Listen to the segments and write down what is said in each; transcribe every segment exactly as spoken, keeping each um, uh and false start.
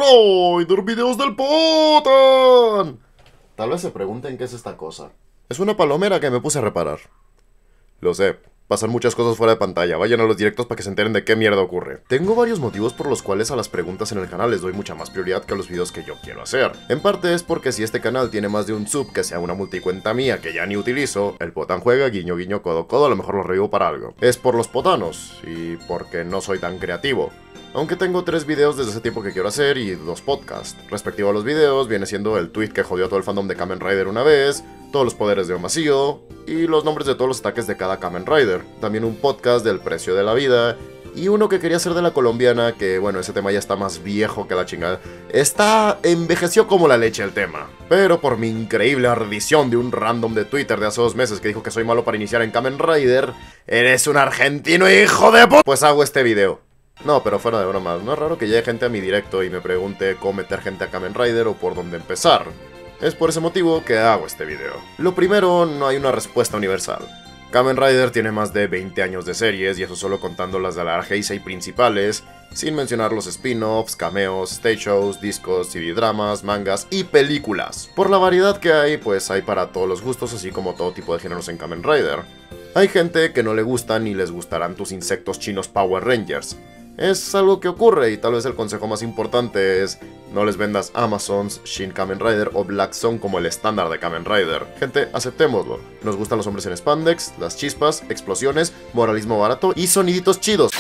Rider Videos del Potan. Tal vez se pregunten qué es esta cosa. Es una palomera que me puse a reparar. Lo sé, pasan muchas cosas fuera de pantalla, vayan a los directos para que se enteren de qué mierda ocurre. Tengo varios motivos por los cuales a las preguntas en el canal les doy mucha más prioridad que a los videos que yo quiero hacer. En parte es porque si este canal tiene más de un sub que sea una multicuenta mía que ya ni utilizo, el Potan juega, guiño guiño, codo codo, a lo mejor lo revivo para algo. Es por los potanos, y porque no soy tan creativo. Aunque tengo tres videos desde ese tiempo que quiero hacer y dos podcasts. Respectivo a los videos, viene siendo el tweet que jodió a todo el fandom de Kamen Rider una vez, todos los poderes de Omasio, y los nombres de todos los ataques de cada Kamen Rider. También un podcast del precio de la vida, y uno que quería hacer de la colombiana, que bueno, ese tema ya está más viejo que la chingada. Está... envejeció como la leche el tema. Pero por mi increíble ardición de un random de Twitter de hace dos meses que dijo que soy malo para iniciar en Kamen Rider, eres un argentino hijo de p... pues hago este video. No, pero fuera de bromas, no es raro que llegue gente a mi directo y me pregunte cómo meter gente a Kamen Rider o por dónde empezar. Es por ese motivo que hago este video. Lo primero, no hay una respuesta universal. Kamen Rider tiene más de veinte años de series, y eso solo contando las de la Heisei principales, sin mencionar los spin-offs, cameos, stage shows, discos, C D dramas, mangas y películas. Por la variedad que hay, pues hay para todos los gustos, así como todo tipo de géneros en Kamen Rider. Hay gente que no le gustan ni les gustarán tus insectos chinos Power Rangers. Es algo que ocurre, y tal vez el consejo más importante es no les vendas Amazons, Shin Kamen Rider o Black Sun como el estándar de Kamen Rider. Gente, aceptémoslo. Nos gustan los hombres en spandex, las chispas, explosiones, moralismo barato y soniditos chidos.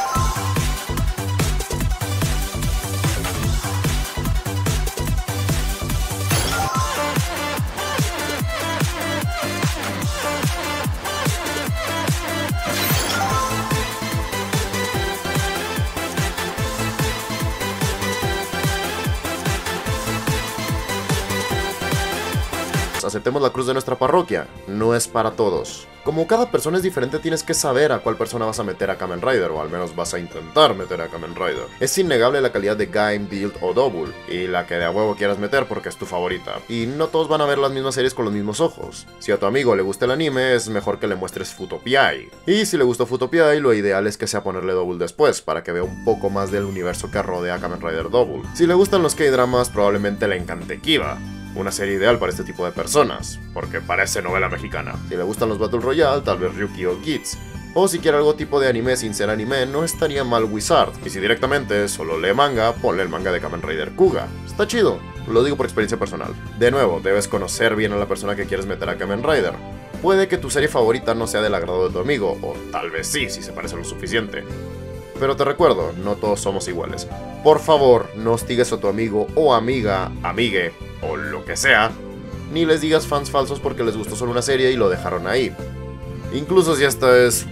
Aceptemos la cruz de nuestra parroquia, no es para todos. Como cada persona es diferente, tienes que saber a cuál persona vas a meter a Kamen Rider, o al menos vas a intentar meter a Kamen Rider. Es innegable la calidad de Game, Build o Double, y la que de a huevo quieras meter porque es tu favorita. Y no todos van a ver las mismas series con los mismos ojos. Si a tu amigo le gusta el anime, es mejor que le muestres Futopiai. Y si le gustó Futopiai, lo ideal es que sea ponerle Double después, para que vea un poco más del universo que rodea a Kamen Rider Double. Si le gustan los K-dramas, probablemente le encante Kiba. Una serie ideal para este tipo de personas, porque parece novela mexicana. Si le gustan los Battle Royale, tal vez Ryuki o Kids. O si quiere algo tipo de anime sin ser anime, no estaría mal Wizard. Y si directamente solo lee manga, ponle el manga de Kamen Rider Kuga. Está chido, lo digo por experiencia personal. De nuevo, debes conocer bien a la persona que quieres meter a Kamen Rider. Puede que tu serie favorita no sea del agrado de tu amigo, o tal vez sí, si se parece lo suficiente. Pero te recuerdo, no todos somos iguales. Por favor, no hostigues a tu amigo o amiga, amigue, o lo que sea, ni les digas fans falsos porque les gustó solo una serie y lo dejaron ahí. Incluso si esta es...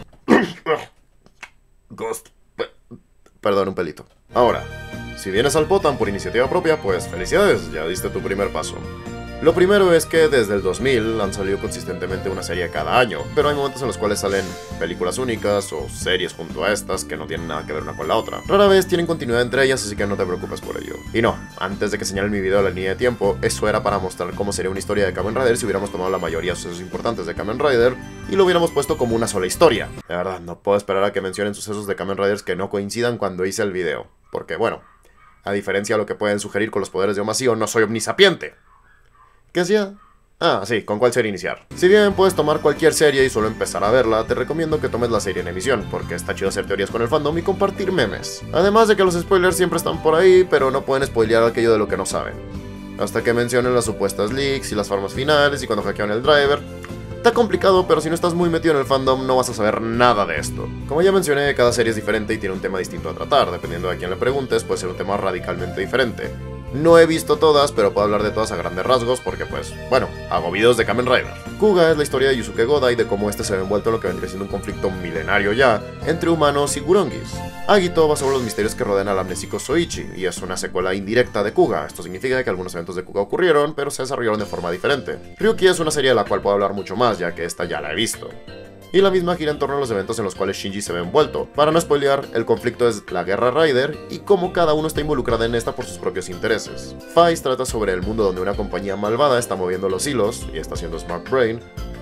Ghost... Perdón, un pelito. Ahora, si vienes al Potan por iniciativa propia, pues felicidades, ya diste tu primer paso. Lo primero es que desde el dos mil han salido consistentemente una serie cada año, pero hay momentos en los cuales salen películas únicas o series junto a estas que no tienen nada que ver una con la otra. Rara vez tienen continuidad entre ellas, así que no te preocupes por ello. Y no, antes de que señale mi video la línea de tiempo, eso era para mostrar cómo sería una historia de Kamen Rider si hubiéramos tomado la mayoría de sucesos importantes de Kamen Rider y lo hubiéramos puesto como una sola historia. De verdad, no puedo esperar a que mencionen sucesos de Kamen Riders que no coincidan cuando hice el video, porque bueno, a diferencia de lo que pueden sugerir con los poderes de Omasio, no soy omnisapiente. ¿Qué hacía? Ah, sí, ¿con cuál serie iniciar? Si bien puedes tomar cualquier serie y solo empezar a verla, te recomiendo que tomes la serie en emisión, porque está chido hacer teorías con el fandom y compartir memes. Además de que los spoilers siempre están por ahí, pero no pueden spoilear aquello de lo que no saben. Hasta que mencionen las supuestas leaks y las formas finales y cuando hackean el driver. Está complicado, pero si no estás muy metido en el fandom no vas a saber nada de esto. Como ya mencioné, cada serie es diferente y tiene un tema distinto a tratar, dependiendo de a quién le preguntes, puede ser un tema radicalmente diferente. No he visto todas, pero puedo hablar de todas a grandes rasgos porque pues, bueno, hago videos de Kamen Rider. Kuga es la historia de Yusuke Goda y de cómo este se ve envuelto en lo que vendría siendo un conflicto milenario ya entre humanos y Gurongis. Agito va sobre los misterios que rodean al amnésico Soichi, y es una secuela indirecta de Kuga. Esto significa que algunos eventos de Kuga ocurrieron, pero se desarrollaron de forma diferente. Ryuki es una serie de la cual puedo hablar mucho más, ya que esta ya la he visto. Y la misma gira en torno a los eventos en los cuales Shinji se ve envuelto. Para no spoilear, el conflicto es la guerra Rider y cómo cada uno está involucrado en esta por sus propios intereses. Fice trata sobre el mundo donde una compañía malvada está moviendo los hilos y está haciendo Smart Brain,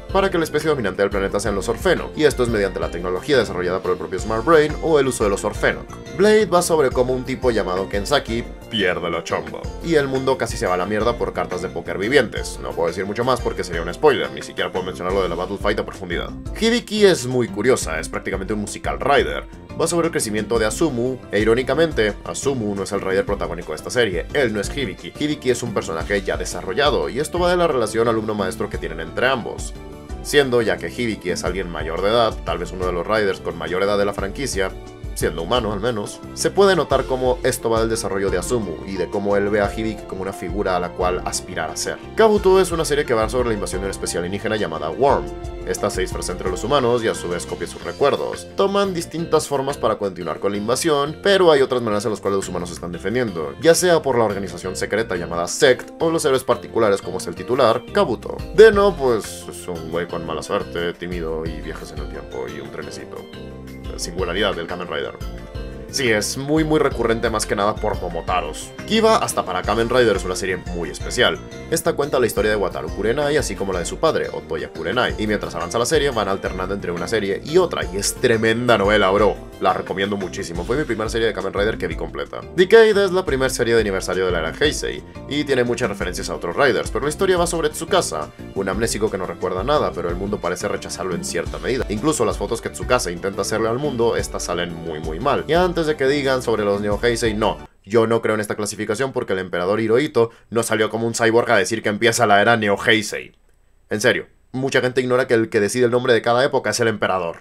para que la especie dominante del planeta sean los Orphenoch, y esto es mediante la tecnología desarrollada por el propio Smart Brain o el uso de los Orphenoch. Blade va sobre cómo un tipo llamado Kensaki pierde la chamba, y el mundo casi se va a la mierda por cartas de póker vivientes. No puedo decir mucho más porque sería un spoiler, ni siquiera puedo mencionar lo de la Battle Fight a profundidad. Hibiki es muy curiosa, es prácticamente un musical rider. Va sobre el crecimiento de Asumu, e irónicamente, Asumu no es el rider protagónico de esta serie, él no es Hibiki. Hibiki es un personaje ya desarrollado, y esto va de la relación alumno-maestro que tienen entre ambos. Siendo ya que Hibiki es alguien mayor de edad, tal vez uno de los riders con mayor edad de la franquicia, siendo humano al menos, se puede notar cómo esto va del desarrollo de Asumu y de cómo él ve a Hibiki como una figura a la cual aspirar a ser. Kabuto es una serie que va sobre la invasión de una especie alienígena llamada Worm. Esta se disfraza entre los humanos y a su vez copia sus recuerdos. Toman distintas formas para continuar con la invasión, pero hay otras maneras en las cuales los humanos se están defendiendo, ya sea por la organización secreta llamada Sect o los héroes particulares como es el titular, Kabuto. Deno, pues es un güey con mala suerte, tímido y viajes en el tiempo y un trenecito. Singularidad del Kamen Rider. Sí, es muy muy recurrente más que nada por Momotaros. Kiba, hasta para Kamen Rider, es una serie muy especial. Esta cuenta la historia de Wataru Kurenai, así como la de su padre, Otoya Kurenai, y mientras avanza la serie van alternando entre una serie y otra, y es tremenda novela, bro. La recomiendo muchísimo, fue mi primera serie de Kamen Rider que vi completa. Decade es la primera serie de aniversario de la era Heisei, y tiene muchas referencias a otros Riders, pero la historia va sobre Tsukasa, un amnésico que no recuerda nada, pero el mundo parece rechazarlo en cierta medida. Incluso las fotos que Tsukasa intenta hacerle al mundo, estas salen muy muy mal. Y antes de que digan sobre los Neo Heisei, no. Yo no creo en esta clasificación porque el emperador Hirohito no salió como un cyborg a decir que empieza la era Neo Heisei. En serio, mucha gente ignora que el que decide el nombre de cada época es el emperador.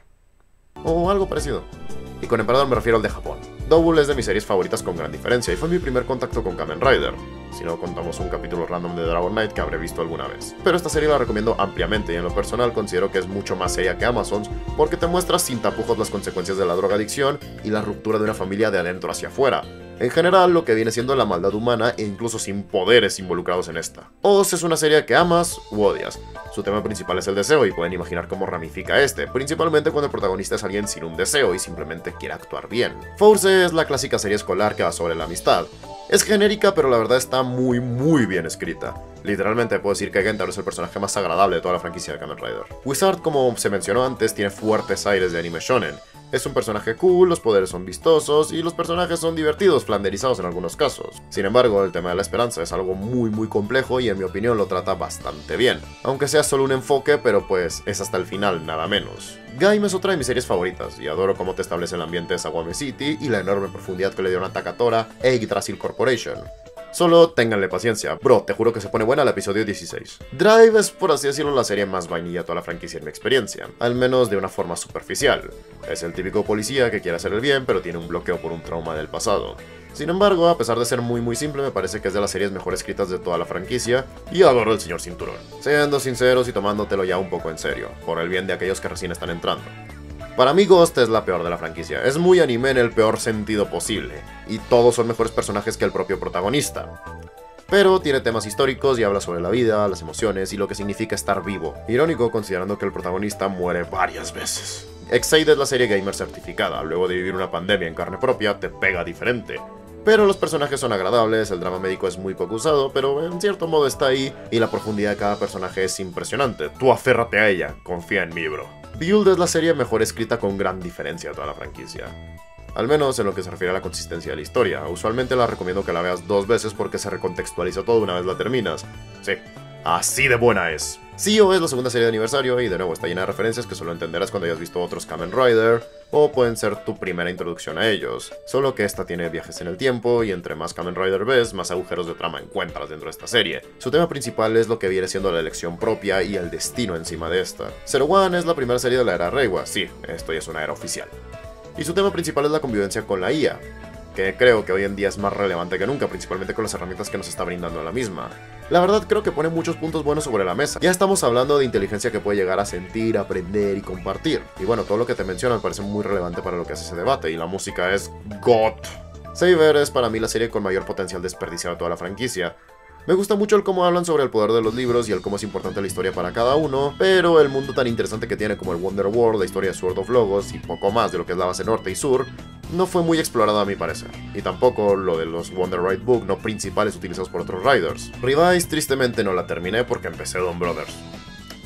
O algo parecido. Y con emperador me refiero al de Japón. Double es de mis series favoritas con gran diferencia y fue mi primer contacto con Kamen Rider, si no contamos un capítulo random de Dragon Knight que habré visto alguna vez. Pero esta serie la recomiendo ampliamente y en lo personal considero que es mucho más seria que Amazons porque te muestra sin tapujos las consecuencias de la drogadicción y la ruptura de una familia de adentro hacia afuera. En general, lo que viene siendo la maldad humana e incluso sin poderes involucrados en esta. Oz es una serie que amas u odias. Su tema principal es el deseo y pueden imaginar cómo ramifica este, principalmente cuando el protagonista es alguien sin un deseo y simplemente quiere actuar bien. Force es la clásica serie escolar que va sobre la amistad. Es genérica, pero la verdad está muy muy bien escrita. Literalmente puedo decir que Gentaro es el personaje más agradable de toda la franquicia de Kamen Rider. Wizard, como se mencionó antes, tiene fuertes aires de anime shonen. Es un personaje cool, los poderes son vistosos y los personajes son divertidos, flanderizados en algunos casos. Sin embargo, el tema de la esperanza es algo muy muy complejo y en mi opinión lo trata bastante bien. Aunque sea solo un enfoque, pero pues es hasta el final, nada menos. Gaim es otra de mis series favoritas y adoro cómo te establece el ambiente de Sawame City y la enorme profundidad que le dieron a Takatora e Yggdrasil Corporation. Solo ténganle paciencia, bro, te juro que se pone buena el episodio dieciséis. Drive es, por así decirlo, la serie más vainilla de toda la franquicia en mi experiencia, al menos de una forma superficial. Es el típico policía que quiere hacer el bien, pero tiene un bloqueo por un trauma del pasado. Sin embargo, a pesar de ser muy muy simple, me parece que es de las series mejor escritas de toda la franquicia, y adoro el señor Cinturón. Siendo sinceros y tomándotelo ya un poco en serio, por el bien de aquellos que recién están entrando. Para mí Ghost es la peor de la franquicia, es muy anime en el peor sentido posible, y todos son mejores personajes que el propio protagonista. Pero tiene temas históricos y habla sobre la vida, las emociones y lo que significa estar vivo. Irónico considerando que el protagonista muere varias veces. Ex-Aid es la serie gamer certificada, luego de vivir una pandemia en carne propia, te pega diferente. Pero los personajes son agradables, el drama médico es muy poco usado, pero en cierto modo está ahí, y la profundidad de cada personaje es impresionante. Tú aférrate a ella, confía en mí, bro. Build es la serie mejor escrita con gran diferencia de toda la franquicia. Al menos en lo que se refiere a la consistencia de la historia. Usualmente la recomiendo que la veas dos veces porque se recontextualiza todo una vez la terminas. Sí, así de buena es. S E O es la segunda serie de aniversario y de nuevo está llena de referencias que solo entenderás cuando hayas visto otros Kamen Rider, o pueden ser tu primera introducción a ellos. Solo que esta tiene viajes en el tiempo y entre más Kamen Rider ves, más agujeros de trama encuentras dentro de esta serie. Su tema principal es lo que viene siendo la elección propia y el destino encima de esta. Zero One es la primera serie de la era Reiwa, sí, esto ya es una era oficial. Y su tema principal es la convivencia con la I A, que creo que hoy en día es más relevante que nunca, principalmente con las herramientas que nos está brindando la misma. La verdad creo que pone muchos puntos buenos sobre la mesa. Ya estamos hablando de inteligencia que puede llegar a sentir, aprender y compartir. Y bueno, todo lo que te menciono me parece muy relevante para lo que hace ese debate, y la música es God. Saber es para mí la serie con mayor potencial desperdiciado de toda la franquicia. Me gusta mucho el cómo hablan sobre el poder de los libros y el cómo es importante la historia para cada uno, pero el mundo tan interesante que tiene como el Wonder World, la historia de Sword of Logos y poco más de lo que es la base norte y sur, no fue muy explorado a mi parecer. Y tampoco lo de los Wonder Ride Book no principales utilizados por otros riders. Revise tristemente no la terminé porque empecé Dawn Brothers.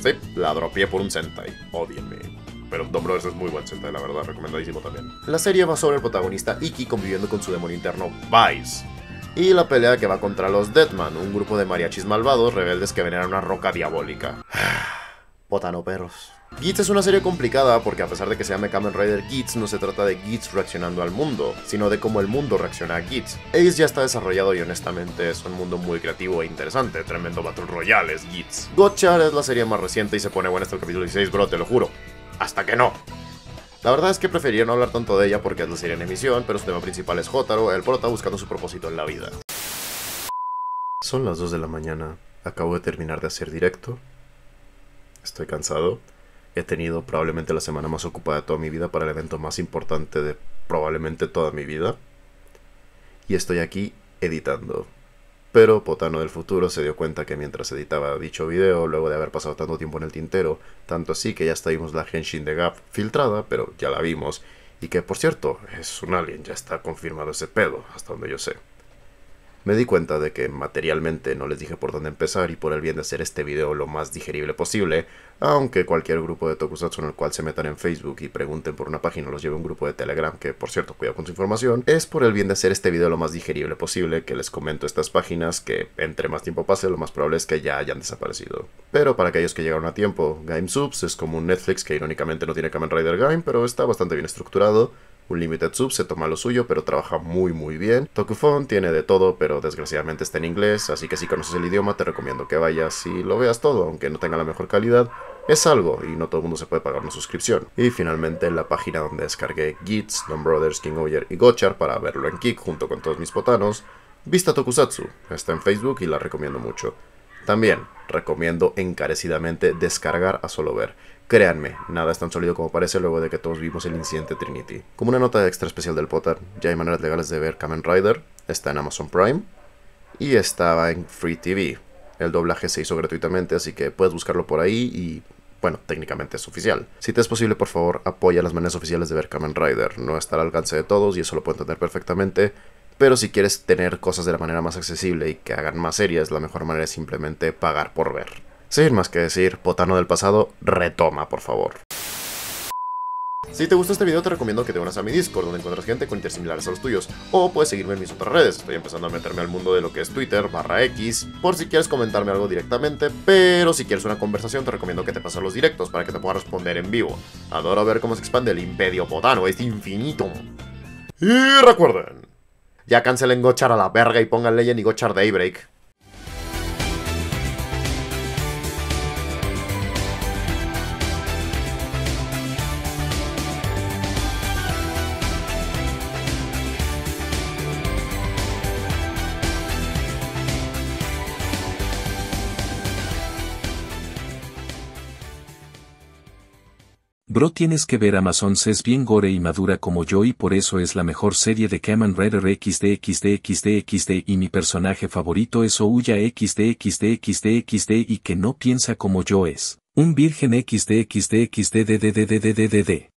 Sí, la dropeé por un Sentai, ódienme. Pero Don Brothers es muy buen Sentai, la verdad, recomendadísimo también. La serie va sobre el protagonista Ikki conviviendo con su demonio interno, Vice. Y la pelea que va contra los Deadman, un grupo de mariachis malvados rebeldes que veneran una roca diabólica. Potano perros. Geats es una serie complicada porque a pesar de que se llame Kamen Rider Geats, no se trata de Geats reaccionando al mundo, sino de cómo el mundo reacciona a Geats. Ace ya está desarrollado y honestamente es un mundo muy creativo e interesante, tremendo Battle Royale es Geats. Gotchar es la serie más reciente y se pone buena hasta el capítulo dieciséis, bro, te lo juro. Hasta que no. La verdad es que preferiría no hablar tanto de ella porque es la serie en emisión, pero su tema principal es Jotaro, el prota buscando su propósito en la vida. Son las dos de la mañana, acabo de terminar de hacer directo. Estoy cansado. He tenido probablemente la semana más ocupada de toda mi vida para el evento más importante de probablemente toda mi vida. Y estoy aquí editando. Pero Potano del futuro se dio cuenta que mientras editaba dicho video, luego de haber pasado tanto tiempo en el tintero, tanto así que ya hasta vimos la Henshin de Gap filtrada, pero ya la vimos, y que por cierto, es un alien, ya está confirmado ese pedo, hasta donde yo sé. Me di cuenta de que materialmente no les dije por dónde empezar y por el bien de hacer este video lo más digerible posible, aunque cualquier grupo de tokusatsu en el cual se metan en Facebook y pregunten por una página los lleve a un grupo de Telegram, que por cierto, cuidado con su información, es por el bien de hacer este video lo más digerible posible que les comento estas páginas que entre más tiempo pase lo más probable es que ya hayan desaparecido. Pero para aquellos que llegaron a tiempo, GameSubs es como un Netflix que irónicamente no tiene Kamen Rider Game, pero está bastante bien estructurado. Unlimited Sub se toma lo suyo, pero trabaja muy muy bien. Tokufon tiene de todo, pero desgraciadamente está en inglés, así que si conoces el idioma te recomiendo que vayas y lo veas todo, aunque no tenga la mejor calidad. Es algo, y no todo el mundo se puede pagar una suscripción. Y finalmente la página donde descargué Geats, Don Brothers, King Oyer y Gotchar para verlo en Kick junto con todos mis potanos, Vista Tokusatsu, está en Facebook y la recomiendo mucho. También recomiendo encarecidamente descargar a solo ver. Créanme, nada es tan sólido como parece luego de que todos vimos el incidente Trinity. Como una nota extra especial del Potar, ya hay maneras legales de ver Kamen Rider, está en Amazon Prime y estaba en Free T V. El doblaje se hizo gratuitamente, así que puedes buscarlo por ahí y, bueno, técnicamente es oficial. Si te es posible, por favor, apoya las maneras oficiales de ver Kamen Rider. No está al alcance de todos y eso lo puedo entender perfectamente, pero si quieres tener cosas de la manera más accesible y que hagan más serias, la mejor manera es simplemente pagar por ver. Sin más que decir, Potano del pasado, retoma, por favor. Si te gustó este video te recomiendo que te unas a mi Discord, donde encuentras gente con intereses similares a los tuyos, o puedes seguirme en mis otras redes. Estoy empezando a meterme al mundo de lo que es Twitter, barra X, por si quieres comentarme algo directamente, pero si quieres una conversación te recomiendo que te pases a los directos para que te pueda responder en vivo. Adoro ver cómo se expande el imperio Potano, es infinito. Y recuerden, ya cancelen Gotchar a la verga y pongan Legend y Gotchar Daybreak. Bro, tienes que ver Amazon, es bien gore y madura como yo y por eso es la mejor serie de Kamen Rider equis de equis de equis de equis de y mi personaje favorito es Ouya equis de equis de equis de equis de y que no piensa como yo es un virgen equis de equis de equis de de de de de de de de.